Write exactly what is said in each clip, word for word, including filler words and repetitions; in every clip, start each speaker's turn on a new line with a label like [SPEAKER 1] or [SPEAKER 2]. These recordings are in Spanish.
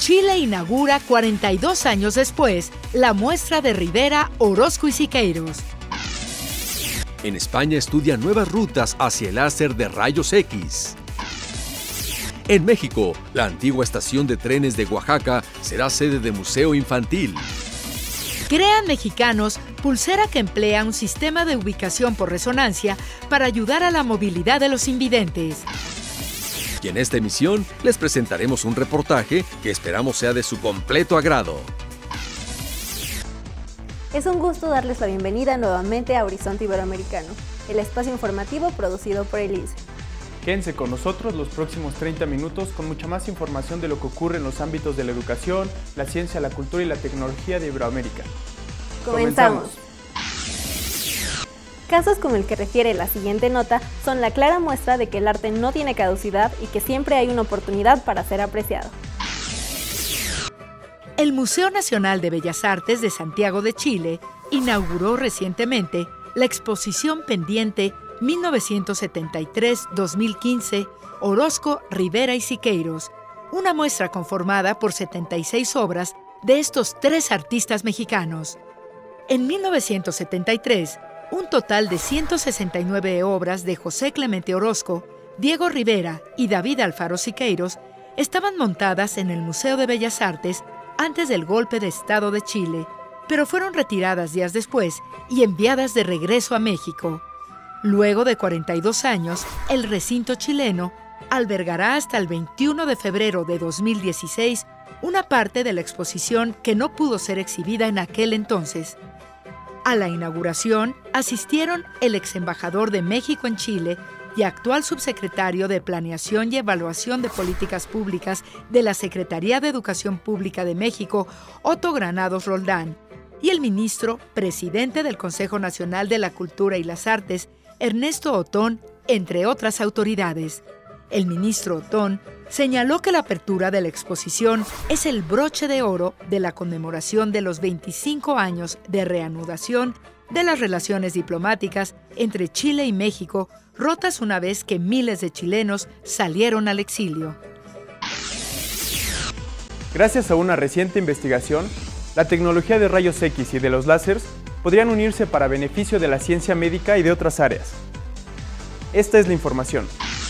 [SPEAKER 1] Chile inaugura cuarenta y dos años después la muestra de Rivera, Orozco y Siqueiros.
[SPEAKER 2] En España estudia nuevas rutas hacia el láser de rayos X. En México, la antigua estación de trenes de Oaxaca será sede de museo infantil.
[SPEAKER 1] Crean mexicanos pulsera que emplea un sistema de ubicación por resonancia para ayudar a la movilidad de los invidentes.
[SPEAKER 2] Y en esta emisión les presentaremos un reportaje que esperamos sea de su completo agrado.
[SPEAKER 3] Es un gusto darles la bienvenida nuevamente a Horizonte Iberoamericano, el espacio informativo producido por el I N S E.
[SPEAKER 4] Quédense con nosotros los próximos treinta minutos con mucha más información de lo que ocurre en los ámbitos de la educación, la ciencia, la cultura y la tecnología de Iberoamérica.
[SPEAKER 3] Comenzamos. Casos como el que refiere la siguiente nota son la clara muestra de que el arte no tiene caducidad y que siempre hay una oportunidad para ser apreciado.
[SPEAKER 1] El Museo Nacional de Bellas Artes de Santiago de Chile inauguró recientemente la exposición pendiente mil novecientos setenta y tres a dos mil quince Orozco, Rivera y Siqueiros, una muestra conformada por setenta y seis obras de estos tres artistas mexicanos. En mil novecientos setenta y tres, un total de ciento sesenta y nueve obras de José Clemente Orozco, Diego Rivera y David Alfaro Siqueiros estaban montadas en el Museo de Bellas Artes antes del golpe de Estado de Chile, pero fueron retiradas días después y enviadas de regreso a México. Luego de cuarenta y dos años, el recinto chileno albergará hasta el veintiuno de febrero de dos mil dieciséis una parte de la exposición que no pudo ser exhibida en aquel entonces. A la inauguración asistieron el ex embajador de México en Chile y actual subsecretario de Planeación y Evaluación de Políticas Públicas de la Secretaría de Educación Pública de México, Otto Granados Roldán, y el ministro, presidente del Consejo Nacional de la Cultura y las Artes, Ernesto Otón, entre otras autoridades. El ministro Otón señaló que la apertura de la exposición es el broche de oro de la conmemoración de los veinticinco años de reanudación de las relaciones diplomáticas entre Chile y México, rotas una vez que miles de chilenos salieron al exilio.
[SPEAKER 4] Gracias a una reciente investigación, la tecnología de rayos X y de los láseres podrían unirse para beneficio de la ciencia médica y de otras áreas. Esta es la información.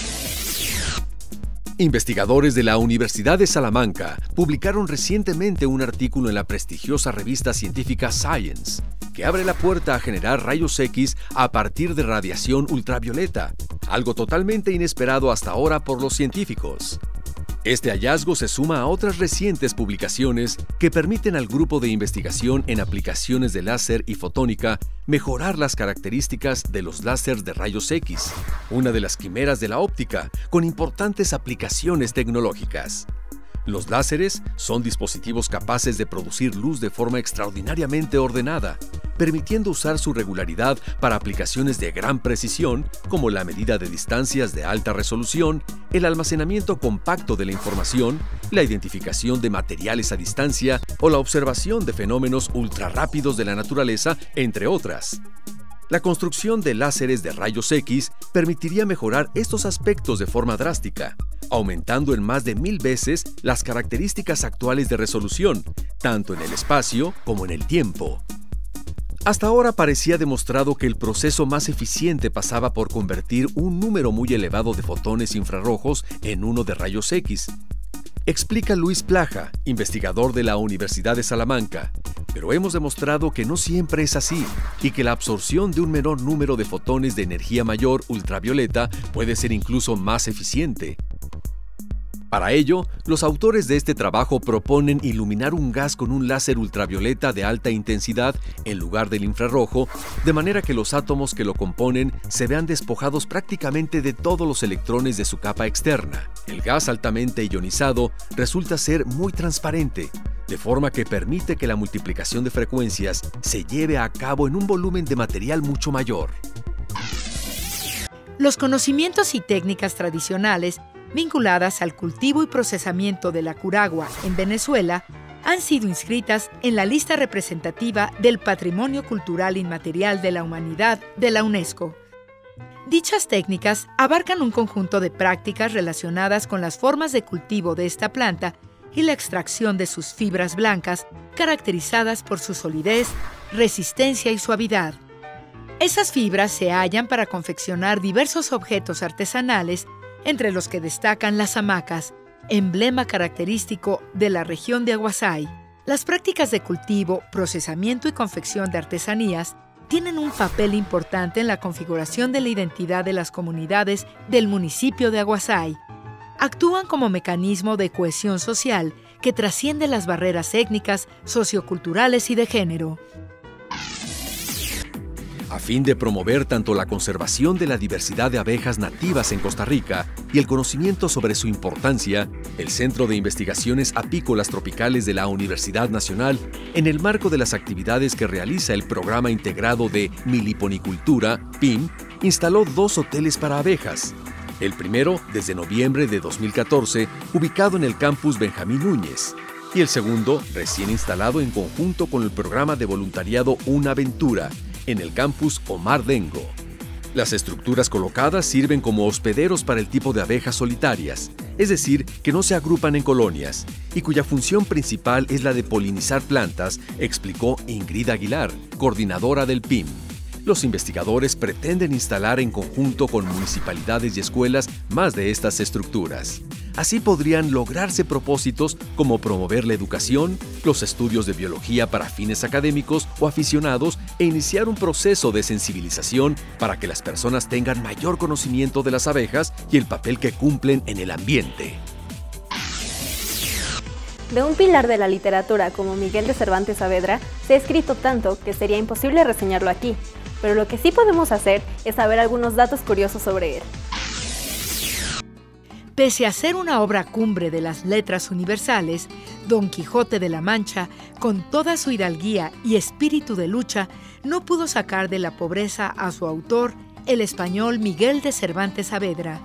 [SPEAKER 2] Investigadores de la Universidad de Salamanca publicaron recientemente un artículo en la prestigiosa revista científica Science, que abre la puerta a generar rayos X a partir de radiación ultravioleta, algo totalmente inesperado hasta ahora por los científicos. Este hallazgo se suma a otras recientes publicaciones que permiten al grupo de investigación en aplicaciones de láser y fotónica mejorar las características de los láseres de rayos X, una de las quimeras de la óptica, con importantes aplicaciones tecnológicas. Los láseres son dispositivos capaces de producir luz de forma extraordinariamente ordenada, permitiendo usar su regularidad para aplicaciones de gran precisión, como la medida de distancias de alta resolución, el almacenamiento compacto de la información, la identificación de materiales a distancia o la observación de fenómenos ultrarrápidos de la naturaleza, entre otras. La construcción de láseres de rayos X permitiría mejorar estos aspectos de forma drástica, aumentando en más de mil veces las características actuales de resolución, tanto en el espacio como en el tiempo. Hasta ahora parecía demostrado que el proceso más eficiente pasaba por convertir un número muy elevado de fotones infrarrojos en uno de rayos X. Explica Luis Plaja, investigador de la Universidad de Salamanca, pero hemos demostrado que no siempre es así y que la absorción de un menor número de fotones de energía mayor ultravioleta puede ser incluso más eficiente. Para ello, los autores de este trabajo proponen iluminar un gas con un láser ultravioleta de alta intensidad en lugar del infrarrojo, de manera que los átomos que lo componen se vean despojados prácticamente de todos los electrones de su capa externa. El gas altamente ionizado resulta ser muy transparente, de forma que permite que la multiplicación de frecuencias se lleve a cabo en un volumen de material mucho mayor.
[SPEAKER 1] Los conocimientos y técnicas tradicionales vinculadas al cultivo y procesamiento de la curagua en Venezuela han sido inscritas en la lista representativa del Patrimonio Cultural Inmaterial de la Humanidad de la UNESCO. Dichas técnicas abarcan un conjunto de prácticas relacionadas con las formas de cultivo de esta planta y la extracción de sus fibras blancas, caracterizadas por su solidez, resistencia y suavidad. Esas fibras se hallan para confeccionar diversos objetos artesanales, entre los que destacan las hamacas, emblema característico de la región de Aguasay. Las prácticas de cultivo, procesamiento y confección de artesanías tienen un papel importante en la configuración de la identidad de las comunidades del municipio de Aguasay. Actúan como mecanismo de cohesión social que trasciende las barreras étnicas, socioculturales y de género.
[SPEAKER 2] A fin de promover tanto la conservación de la diversidad de abejas nativas en Costa Rica y el conocimiento sobre su importancia, el Centro de Investigaciones Apícolas Tropicales de la Universidad Nacional, en el marco de las actividades que realiza el Programa Integrado de Miliponicultura, P I M, instaló dos hoteles para abejas. El primero, desde noviembre de dos mil catorce, ubicado en el campus Benjamín Núñez, y el segundo, recién instalado en conjunto con el programa de voluntariado Una Aventura, en el campus Omar Dengo. Las estructuras colocadas sirven como hospederos para el tipo de abejas solitarias, es decir, que no se agrupan en colonias, y cuya función principal es la de polinizar plantas, explicó Ingrid Aguilar, coordinadora del P I M. Los investigadores pretenden instalar en conjunto con municipalidades y escuelas más de estas estructuras. Así podrían lograrse propósitos como promover la educación, los estudios de biología para fines académicos o aficionados e iniciar un proceso de sensibilización para que las personas tengan mayor conocimiento de las abejas y el papel que cumplen en el ambiente.
[SPEAKER 3] De un pilar de la literatura como Miguel de Cervantes Saavedra se ha escrito tanto que sería imposible reseñarlo aquí, pero lo que sí podemos hacer es saber algunos datos curiosos sobre él.
[SPEAKER 1] Pese a ser una obra cumbre de las letras universales, Don Quijote de la Mancha, con toda su hidalguía y espíritu de lucha, no pudo sacar de la pobreza a su autor, el español Miguel de Cervantes Saavedra.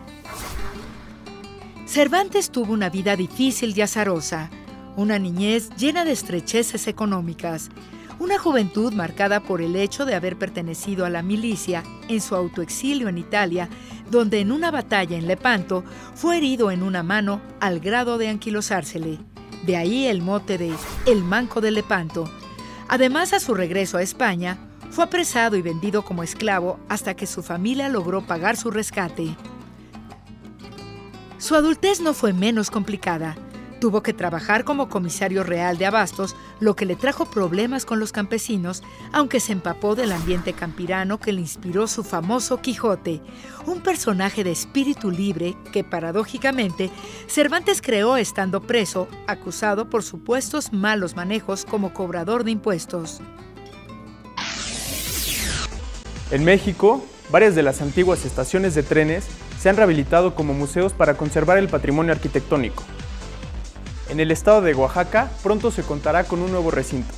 [SPEAKER 1] Cervantes tuvo una vida difícil y azarosa, una niñez llena de estrecheces económicas, una juventud marcada por el hecho de haber pertenecido a la milicia en su autoexilio en Italia, donde en una batalla en Lepanto fue herido en una mano al grado de anquilosársele. De ahí el mote de El Manco de Lepanto. Además, a su regreso a España, fue apresado y vendido como esclavo hasta que su familia logró pagar su rescate. Su adultez no fue menos complicada. Tuvo que trabajar como comisario real de abastos, lo que le trajo problemas con los campesinos, aunque se empapó del ambiente campirano que le inspiró su famoso Quijote, un personaje de espíritu libre que, paradójicamente, Cervantes creó estando preso, acusado por supuestos malos manejos como cobrador de impuestos.
[SPEAKER 4] En México, varias de las antiguas estaciones de trenes se han rehabilitado como museos para conservar el patrimonio arquitectónico. En el estado de Oaxaca, pronto se contará con un nuevo recinto.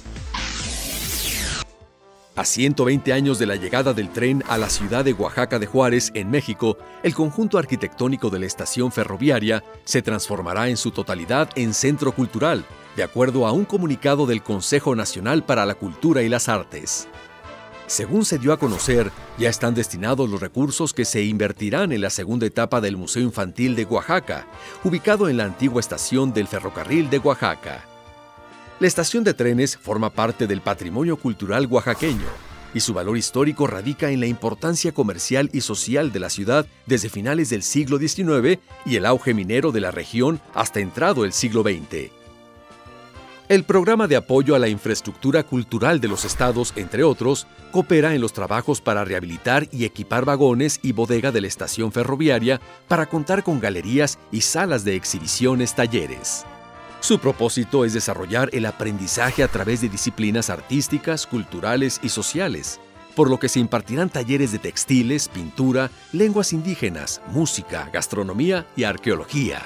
[SPEAKER 2] A ciento veinte años de la llegada del tren a la ciudad de Oaxaca de Juárez, en México, el conjunto arquitectónico de la estación ferroviaria se transformará en su totalidad en centro cultural, de acuerdo a un comunicado del Consejo Nacional para la Cultura y las Artes. Según se dio a conocer, ya están destinados los recursos que se invertirán en la segunda etapa del Museo Infantil de Oaxaca, ubicado en la antigua estación del ferrocarril de Oaxaca. La estación de trenes forma parte del patrimonio cultural oaxaqueño, y su valor histórico radica en la importancia comercial y social de la ciudad desde finales del siglo diecinueve y el auge minero de la región hasta entrado el siglo veinte. El Programa de Apoyo a la Infraestructura Cultural de los Estados, entre otros, coopera en los trabajos para rehabilitar y equipar vagones y bodega de la estación ferroviaria para contar con galerías y salas de exhibiciones, talleres. Su propósito es desarrollar el aprendizaje a través de disciplinas artísticas, culturales y sociales, por lo que se impartirán talleres de textiles, pintura, lenguas indígenas, música, gastronomía y arqueología.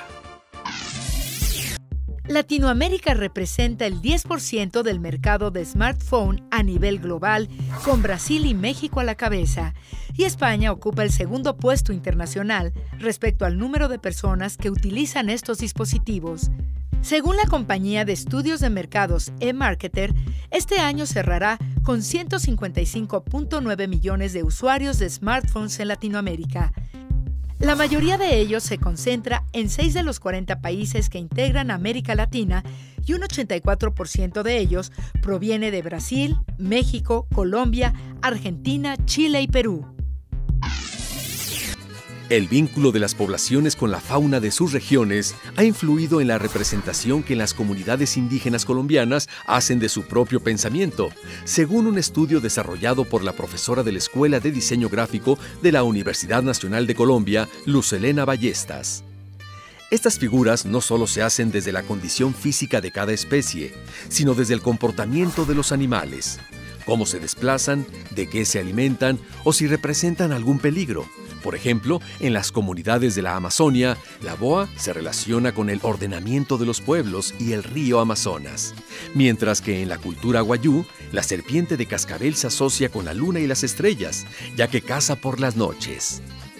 [SPEAKER 1] Latinoamérica representa el diez por ciento del mercado de smartphone a nivel global, con Brasil y México a la cabeza, y España ocupa el segundo puesto internacional respecto al número de personas que utilizan estos dispositivos. Según la compañía de estudios de mercados eMarketer, este año cerrará con ciento cincuenta y cinco punto nueve millones de usuarios de smartphones en Latinoamérica. La mayoría de ellos se concentra en seis de los cuarenta países que integran América Latina y un ochenta y cuatro por ciento de ellos proviene de Brasil, México, Colombia, Argentina, Chile y Perú.
[SPEAKER 2] El vínculo de las poblaciones con la fauna de sus regiones ha influido en la representación que las comunidades indígenas colombianas hacen de su propio pensamiento, según un estudio desarrollado por la profesora de la Escuela de Diseño Gráfico de la Universidad Nacional de Colombia, Lucelena Ballestas. Estas figuras no solo se hacen desde la condición física de cada especie, sino desde el comportamiento de los animales, cómo se desplazan, de qué se alimentan o si representan algún peligro. Por ejemplo, en las comunidades de la Amazonia, la boa se relaciona con el ordenamiento de los pueblos y el río Amazonas, mientras que en la cultura wayuu, la serpiente de cascabel se asocia con la luna y las estrellas, ya que caza por las noches.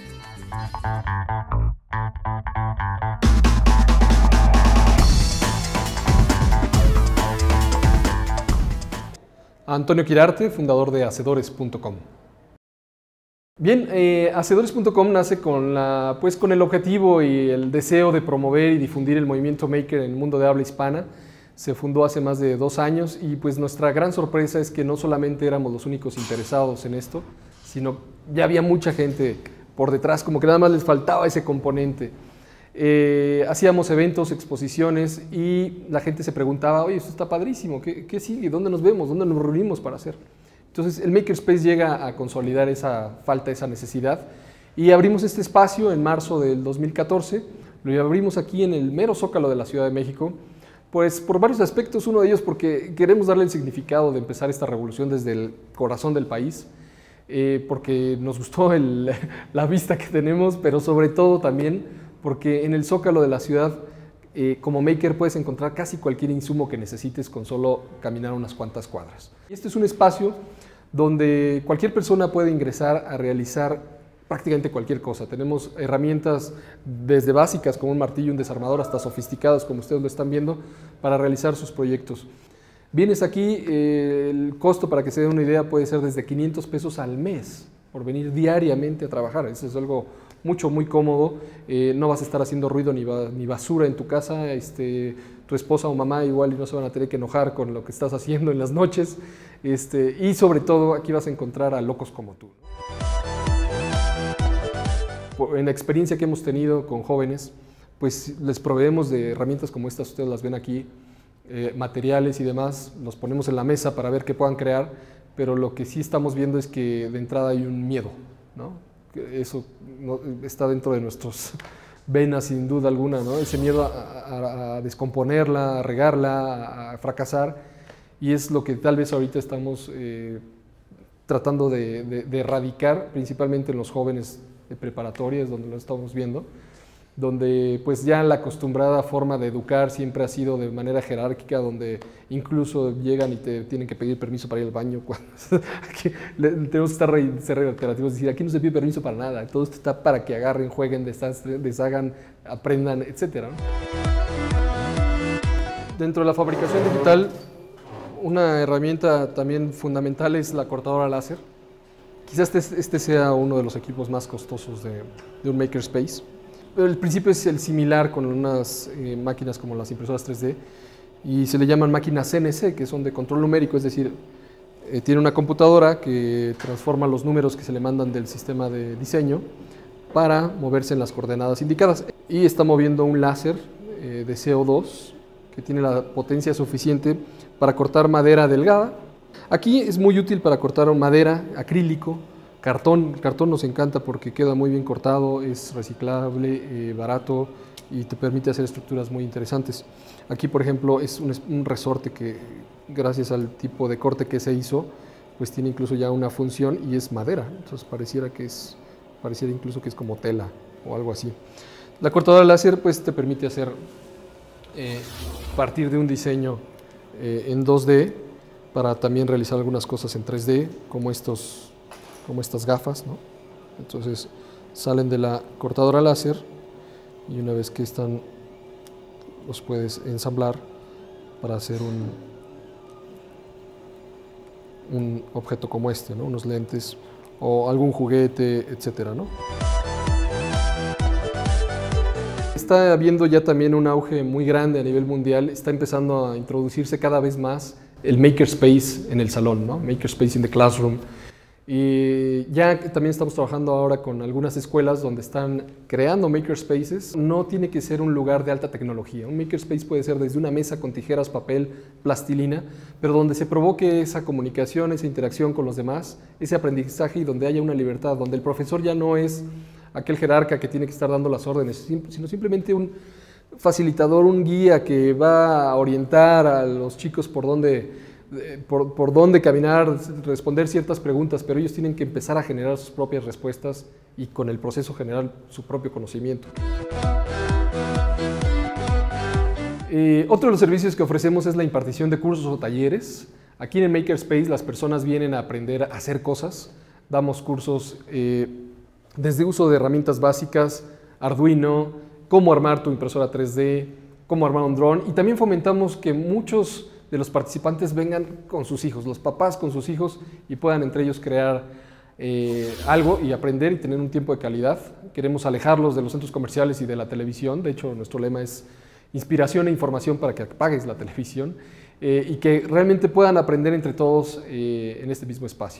[SPEAKER 5] Antonio Quirarte, fundador de Hacedores punto com. Bien, eh, Hacedores punto com nace con, la, pues, con el objetivo y el deseo de promover y difundir el movimiento maker en el mundo de habla hispana. Se fundó hace más de dos años y pues nuestra gran sorpresa es que no solamente éramos los únicos interesados en esto, sino ya había mucha gente por detrás, como que nada más les faltaba ese componente. Eh, hacíamos eventos, exposiciones y la gente se preguntaba, oye, esto está padrísimo, ¿qué, qué sigue? ¿Dónde nos vemos? ¿Dónde nos reunimos para hacer? Entonces el Makerspace llega a consolidar esa falta, esa necesidad y abrimos este espacio en marzo del dos mil catorce, lo abrimos aquí en el mero zócalo de la Ciudad de México, pues por varios aspectos, uno de ellos porque queremos darle el significado de empezar esta revolución desde el corazón del país, eh, porque nos gustó el, la vista que tenemos, pero sobre todo también porque en el zócalo de la ciudad, eh, como maker puedes encontrar casi cualquier insumo que necesites con solo caminar unas cuantas cuadras. Este es un espacio donde cualquier persona puede ingresar a realizar prácticamente cualquier cosa. Tenemos herramientas desde básicas como un martillo, un desarmador, hasta sofisticados como ustedes lo están viendo, para realizar sus proyectos. Vienes aquí, eh, el costo para que se den una idea puede ser desde quinientos pesos al mes por venir diariamente a trabajar. Eso es algo mucho, muy cómodo, eh, no vas a estar haciendo ruido ni, ba ni basura en tu casa, este, tu esposa o mamá igual y no se van a tener que enojar con lo que estás haciendo en las noches, este, y sobre todo aquí vas a encontrar a locos como tú. En la experiencia que hemos tenido con jóvenes, pues les proveemos de herramientas como estas, ustedes las ven aquí, eh, materiales y demás, los ponemos en la mesa para ver qué puedan crear, pero lo que sí estamos viendo es que de entrada hay un miedo, ¿no? Eso no, está dentro de nuestras venas sin duda alguna, ¿no? Ese miedo a, a, a descomponerla, a regarla, a fracasar, y es lo que tal vez ahorita estamos eh, tratando de, de, de erradicar, principalmente en los jóvenes de preparatorias, donde lo estamos viendo, donde pues ya la acostumbrada forma de educar siempre ha sido de manera jerárquica, donde incluso llegan y te tienen que pedir permiso para ir al baño. Cuando aquí, tenemos que estar re, ser reiterativos, decir, aquí no se pide permiso para nada, todo esto está para que agarren, jueguen, deshagan, aprendan, etcétera, ¿no? Dentro de la fabricación digital, una herramienta también fundamental es la cortadora láser. Quizás este, este sea uno de los equipos más costosos de, de un makerspace. El principio es el similar con unas eh, máquinas como las impresoras tres D y se le llaman máquinas C N C, que son de control numérico, es decir, eh, tiene una computadora que transforma los números que se le mandan del sistema de diseño para moverse en las coordenadas indicadas. Y está moviendo un láser eh, de C O dos que tiene la potencia suficiente para cortar madera delgada. Aquí es muy útil para cortar madera, acrílico, cartón. El cartón nos encanta porque queda muy bien cortado, es reciclable, eh, barato y te permite hacer estructuras muy interesantes. Aquí, por ejemplo, es un, un resorte que, gracias al tipo de corte que se hizo, pues tiene incluso ya una función y es madera. Entonces pareciera que es, pareciera incluso que es como tela o algo así. La cortadora láser pues te permite hacer, eh, partir de un diseño eh, en dos D para también realizar algunas cosas en tres D, como estos como estas gafas, ¿no? Entonces salen de la cortadora láser y una vez que están los puedes ensamblar para hacer un, un objeto como este, ¿no? Unos lentes o algún juguete, etcétera, ¿no? está habiendo ya también un auge muy grande a nivel mundial, está empezando a introducirse cada vez más el makerspace en el salón, ¿no? Makerspace in the classroom. Y ya también estamos trabajando ahora con algunas escuelas donde están creando makerspaces. No tiene que ser un lugar de alta tecnología. Un makerspace puede ser desde una mesa con tijeras, papel, plastilina, pero donde se provoque esa comunicación, esa interacción con los demás, ese aprendizaje y donde haya una libertad, donde el profesor ya no es aquel jerarca que tiene que estar dando las órdenes, sino simplemente un facilitador, un guía que va a orientar a los chicos por dónde Por, por dónde caminar, responder ciertas preguntas, pero ellos tienen que empezar a generar sus propias respuestas y con el proceso generar su propio conocimiento. Eh, otro de los servicios que ofrecemos es la impartición de cursos o talleres. Aquí en el Makerspace las personas vienen a aprender a hacer cosas. Damos cursos eh, desde uso de herramientas básicas, Arduino, cómo armar tu impresora tres D, cómo armar un dron, y también fomentamos que muchos de los participantes vengan con sus hijos, los papás con sus hijos, y puedan entre ellos crear eh, algo y aprender y tener un tiempo de calidad. Queremos alejarlos de los centros comerciales y de la televisión. De hecho, nuestro lema es inspiración e información para que apagues la televisión, eh, y que realmente puedan aprender entre todos eh, en este mismo espacio.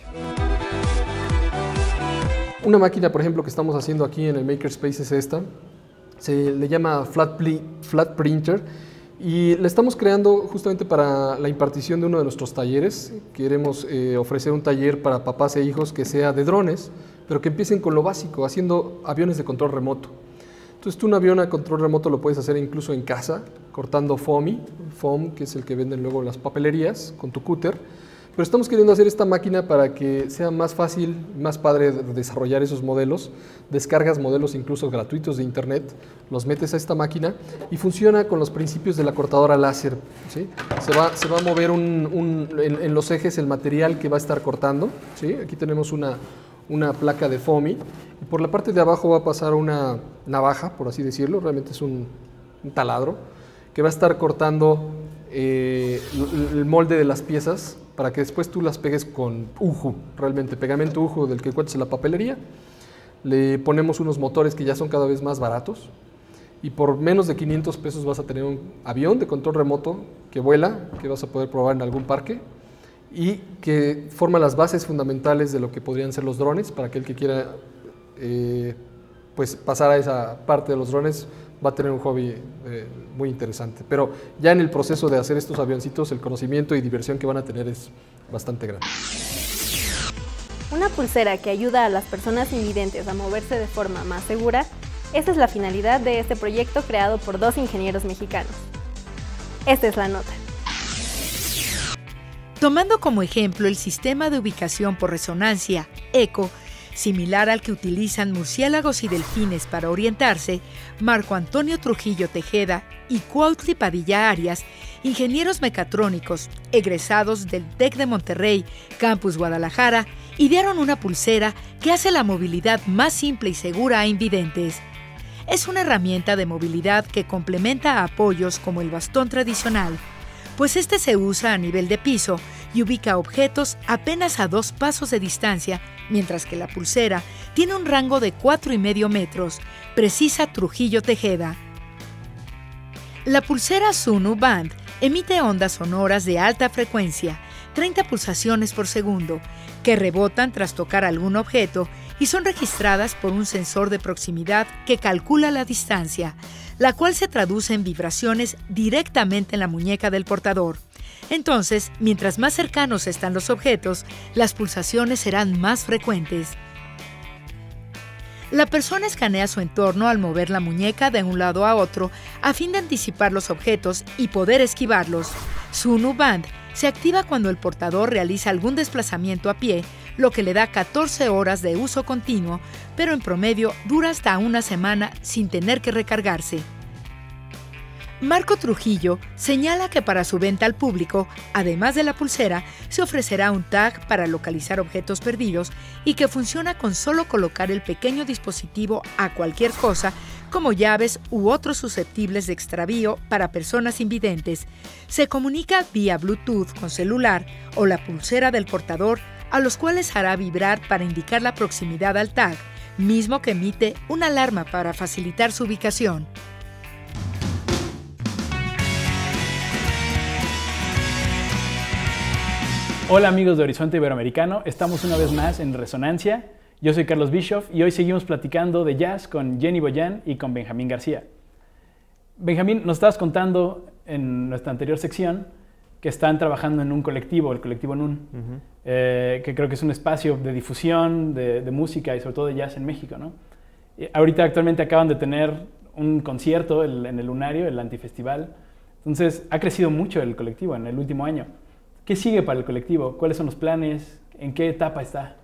[SPEAKER 5] Una máquina, por ejemplo, que estamos haciendo aquí en el Makerspace es esta. Se le llama Flat, Flat Printer. Y la estamos creando justamente para la impartición de uno de nuestros talleres. Queremos eh, ofrecer un taller para papás e hijos que sea de drones, pero que empiecen con lo básico, haciendo aviones de control remoto. Entonces tú un avión a control remoto lo puedes hacer incluso en casa, cortando foamy, foam, que es el que venden luego en las papelerías, con tu cúter. Pero estamos queriendo hacer esta máquina para que sea más fácil, más padre desarrollar esos modelos. Descargas modelos incluso gratuitos de internet, los metes a esta máquina y funciona con los principios de la cortadora láser, ¿sí? Se va, se va a mover un, un, en, en los ejes el material que va a estar cortando, ¿sí? Aquí tenemos una, una placa de foamy y por la parte de abajo va a pasar una navaja, por así decirlo, realmente es un, un taladro, que va a estar cortando eh, el molde de las piezas para que después tú las pegues con uju, realmente pegamento uju del que encuentres en la papelería. Le ponemos unos motores que ya son cada vez más baratos y por menos de quinientos pesos vas a tener un avión de control remoto que vuela, que vas a poder probar en algún parque y que forma las bases fundamentales de lo que podrían ser los drones. Para aquel que quiera eh, pues pasar a esa parte de los drones, va a tener un hobby eh, muy interesante. Pero ya en el proceso de hacer estos avioncitos, el conocimiento y diversión que van a tener es bastante grande.
[SPEAKER 3] Una pulsera que ayuda a las personas invidentes a moverse de forma más segura, esa es la finalidad de este proyecto creado por dos ingenieros mexicanos. Esta es la nota.
[SPEAKER 1] Tomando como ejemplo el sistema de ubicación por resonancia, ECO, similar al que utilizan murciélagos y delfines para orientarse, Marco Antonio Trujillo Tejeda y Cuautli Padilla Arias, ingenieros mecatrónicos egresados del TEC de Monterrey, Campus Guadalajara, idearon una pulsera que hace la movilidad más simple y segura a invidentes. Es una herramienta de movilidad que complementa a apoyos como el bastón tradicional, pues este se usa a nivel de piso y ubica objetos apenas a dos pasos de distancia, mientras que la pulsera tiene un rango de cuatro y medio metros, precisa Trujillo Tejeda. La pulsera Sunu Band emite ondas sonoras de alta frecuencia, treinta pulsaciones por segundo, que rebotan tras tocar algún objeto y son registradas por un sensor de proximidad que calcula la distancia, la cual se traduce en vibraciones directamente en la muñeca del portador. Entonces, mientras más cercanos están los objetos, las pulsaciones serán más frecuentes. La persona escanea su entorno al mover la muñeca de un lado a otro a fin de anticipar los objetos y poder esquivarlos. Sunu Band se activa cuando el portador realiza algún desplazamiento a pie, lo que le da catorce horas de uso continuo, pero en promedio dura hasta una semana sin tener que recargarse. Marco Trujillo señala que para su venta al público, además de la pulsera, se ofrecerá un tag para localizar objetos perdidos y que funciona con solo colocar el pequeño dispositivo a cualquier cosa, como llaves u otros susceptibles de extravío para personas invidentes. Se comunica vía Bluetooth con celular o la pulsera del portador, a los cuales hará vibrar para indicar la proximidad al tag, mismo que emite una alarma para facilitar su ubicación.
[SPEAKER 6] Hola amigos de Horizonte Iberoamericano, estamos una vez más en Resonancia. Yo soy Carlos Bischoff y hoy seguimos platicando de jazz con Jenny Boyan y con Benjamín García. Benjamín, nos estabas contando en nuestra anterior sección que están trabajando en un colectivo, el colectivo N U N, uh-huh. eh, que creo que es un espacio de difusión de, de música y sobre todo de jazz en México, ¿no? Y ahorita actualmente acaban de tener un concierto el, en el Lunario, el Antifestival. Entonces ha crecido mucho el colectivo en el último año. ¿Qué sigue para el colectivo? ¿Cuáles son los planes? ¿En qué etapa está?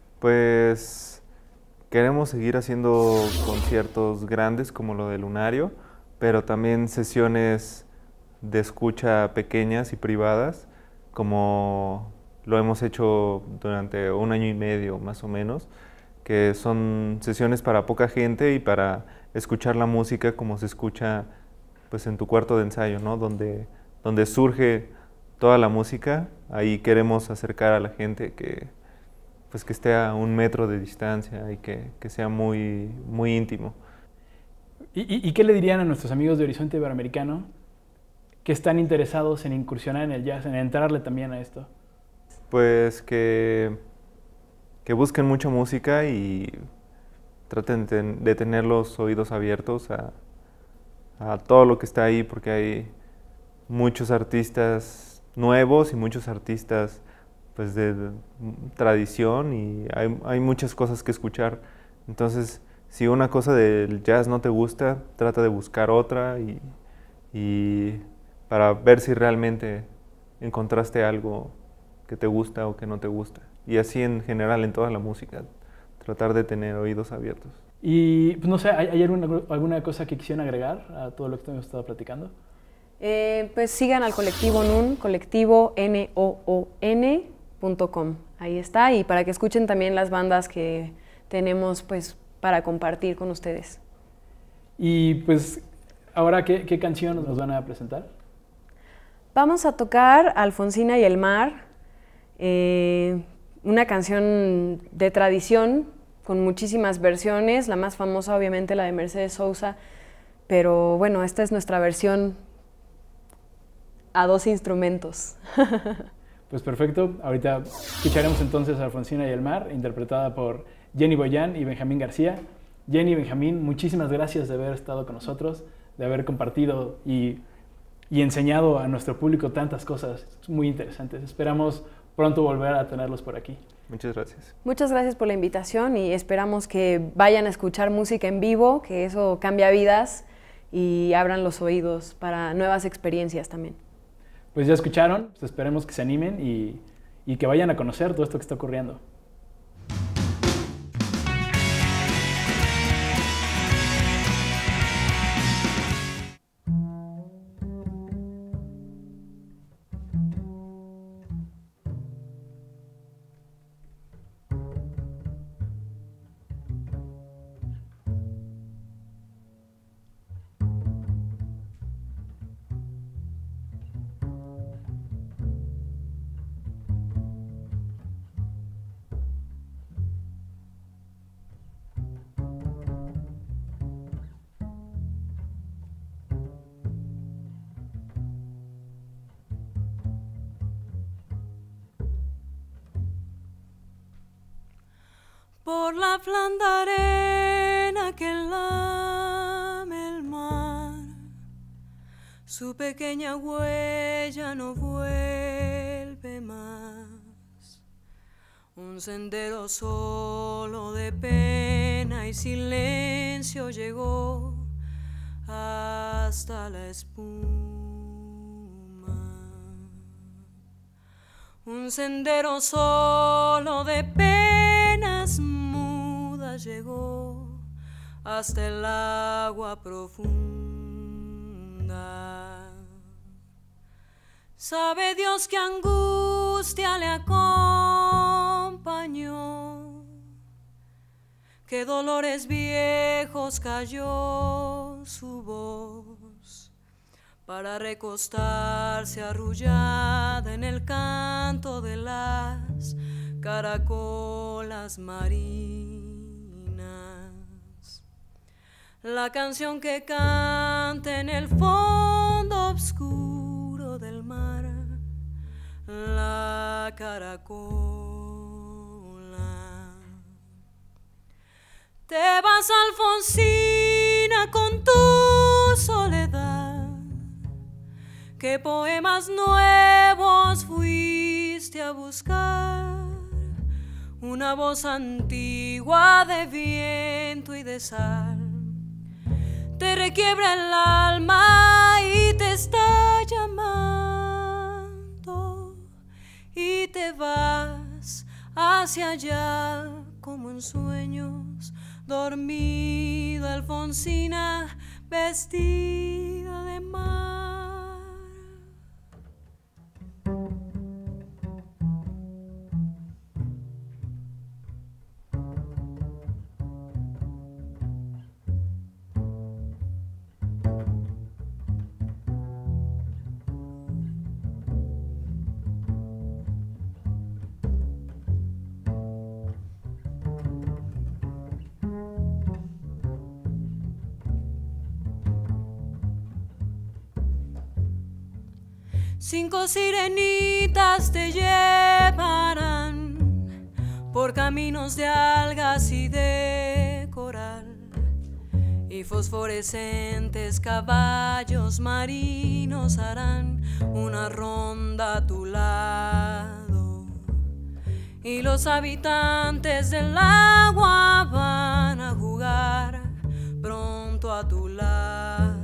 [SPEAKER 7] Pues queremos seguir haciendo conciertos grandes como lo del Lunario, pero también sesiones de escucha pequeñas y privadas, como lo hemos hecho durante un año y medio más o menos, que son sesiones para poca gente y para escuchar la música como se escucha pues, en tu cuarto de ensayo, ¿no? Donde, donde surge toda la música. Ahí queremos acercar a la gente que, pues, que esté a un metro de distancia y que, que sea muy, muy íntimo.
[SPEAKER 6] ¿Y, y, ¿Y qué le dirían a nuestros amigos de Horizonte Iberoamericano que están interesados en incursionar en el jazz, en entrarle también a esto?
[SPEAKER 7] Pues que, que busquen mucha música y traten de, de tener los oídos abiertos a, a todo lo que está ahí, porque hay muchos artistas nuevos y muchos artistas pues, de, de tradición y hay, hay muchas cosas que escuchar. Entonces, si una cosa del jazz no te gusta, trata de buscar otra y, y para ver si realmente encontraste algo que te gusta o que no te gusta. Y así en general en toda la música, tratar de tener oídos abiertos.
[SPEAKER 6] Y pues no sé, ¿hay, hay alguna, alguna cosa que quisieran agregar a todo lo que hemos estado platicando?
[SPEAKER 8] Eh, pues sigan al colectivo N U N, colectivo N O O N punto com. Ahí está, y para que escuchen también las bandas que tenemos pues para compartir con ustedes.
[SPEAKER 6] Y pues, ahora, ¿qué, qué canción nos van a presentar?
[SPEAKER 8] Vamos a tocar Alfonsina y el mar, eh, una canción de tradición con muchísimas versiones, la más famosa obviamente la de Mercedes Sosa, pero bueno, esta es nuestra versión a dos instrumentos.
[SPEAKER 6] Pues perfecto, ahorita escucharemos entonces a Alfonsina y el mar, interpretada por Jenny Boyan y Benjamín García. Jenny y Benjamín, muchísimas gracias de haber estado con nosotros, de haber compartido y, y enseñado a nuestro público tantas cosas muy interesantes. Esperamos pronto volver a tenerlos por aquí.
[SPEAKER 7] Muchas gracias.
[SPEAKER 8] Muchas gracias por la invitación y esperamos que vayan a escuchar música en vivo, que eso cambia vidas y abran los oídos para nuevas experiencias también.
[SPEAKER 6] Pues ya escucharon, pues esperemos que se animen y, y que vayan a conocer todo esto que está ocurriendo.
[SPEAKER 9] Por la blanda arena que lame el mar, su pequeña huella no vuelve más. Un sendero solo de pena y silencio llegó hasta la espuma. Un sendero solo de penas mudas llegó hasta el agua profunda. Sabe Dios qué angustia le acompañó, qué dolores viejos cayó su voz, para recostarse arrullada en el canto de las caracolas marinas. La canción que canta en el fondo oscuro del mar, la caracola. Te vas, Alfonsina, con tu soledad. ¿Qué poemas nuevos fuiste a buscar? Una voz antigua de viento y de sal te requiebra el alma y te está llamando, y te vas hacia allá como en sueños, dormida Alfonsina, vestida de mar. Cinco sirenitas te llevarán por caminos de algas y de coral, y fosforescentes caballos marinos harán una ronda a tu lado, y los habitantes del agua van a jugar pronto a tu lado.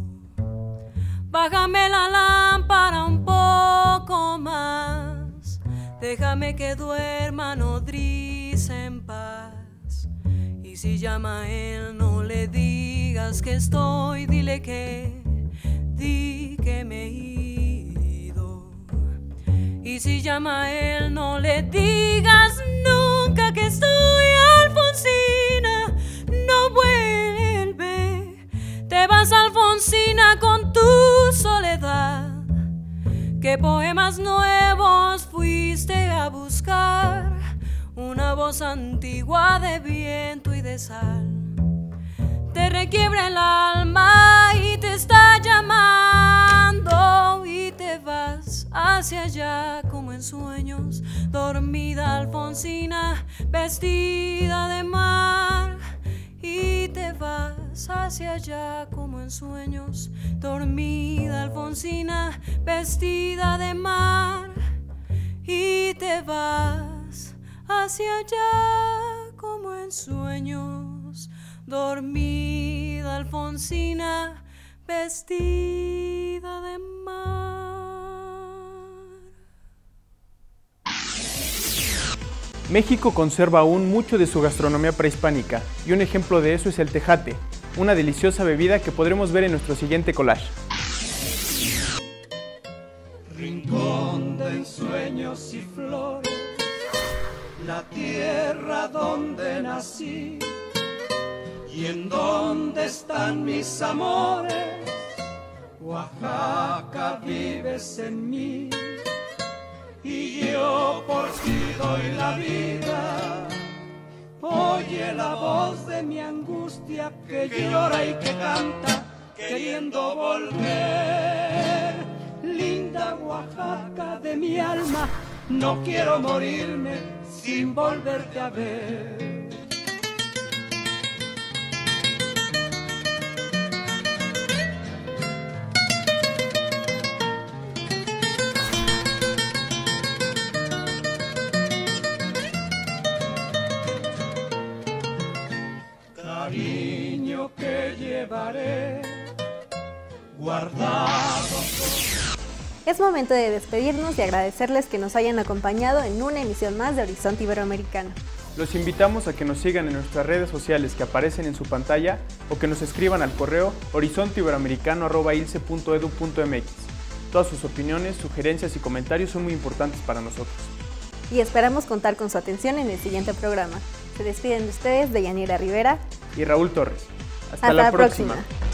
[SPEAKER 9] Bájame la lámpara un poco más, déjame que duerma nodriza en paz. Y si llama a él, no le digas que estoy, dile que, di que me he ido. Y si llama a él, no le digas nunca que estoy, Alfonsina, no vuelve. Te vas, Alfonsina, con tu soledad. ¿Qué poemas nuevos fuiste a buscar? Una voz antigua de viento y de sal te requiebra el alma y te está llamando, y te vas hacia allá como en sueños, dormida Alfonsina, vestida de mar. Y te vas hacia allá como en sueños, dormida Alfonsina, vestida de mar. Y te vas hacia allá como en sueños, dormida Alfonsina, vestida de mar.
[SPEAKER 4] México conserva aún mucho de su gastronomía prehispánica, y un ejemplo de eso es el tejate, una deliciosa bebida que podremos ver en nuestro siguiente collage.
[SPEAKER 10] Rincón de ensueños y flores, la tierra donde nací, y en donde están mis amores, Oaxaca, vives en mí. Y yo por ti doy la vida. Oye la voz de mi angustia que llora y que canta, queriendo volver. Linda Oaxaca de mi alma, no quiero morirme sin volverte a ver. Cariño que llevaré guardado.
[SPEAKER 3] Es momento de despedirnos y agradecerles que nos hayan acompañado en una emisión más de Horizonte Iberoamericano.
[SPEAKER 4] Los invitamos a que nos sigan en nuestras redes sociales que aparecen en su pantalla o que nos escriban al correo horizonte iberoamericano arroba ilce punto edu punto mx. Todas sus opiniones, sugerencias y comentarios son muy importantes para nosotros.
[SPEAKER 3] Y esperamos contar con su atención en el siguiente programa. Se despiden de ustedes de Yanira Rivera
[SPEAKER 4] y Raúl Torres. Hasta,
[SPEAKER 3] Hasta
[SPEAKER 4] la,
[SPEAKER 3] la
[SPEAKER 4] próxima.
[SPEAKER 3] próxima.